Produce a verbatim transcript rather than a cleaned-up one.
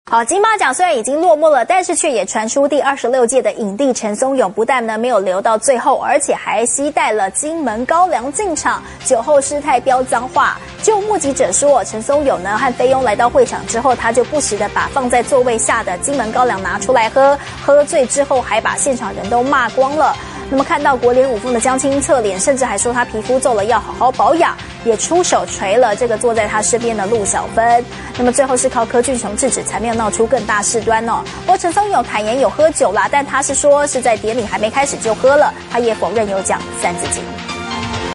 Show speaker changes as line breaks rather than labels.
好，金马奖虽然已经落幕了，但是却也传出第二十六届的影帝陈松勇不但呢没有留到最后，而且还携带了金门高粱进场，酒后失态飙脏话。就目击者说，陈松勇呢和菲佣来到会场之后，他就不时的把放在座位下的金门高粱拿出来喝，喝醉之后还把现场人都骂光了。那么看到国联五凤的江青侧脸，甚至还说他皮肤皱了要好好保养，也出手捶了这个坐在他身边的陆小芬。那么最后是靠柯俊雄制止，才没有闹出更大事端哦。不过陈松勇坦言有喝酒啦，但他是说是在典礼还没开始就喝了，他也否认有讲三字经。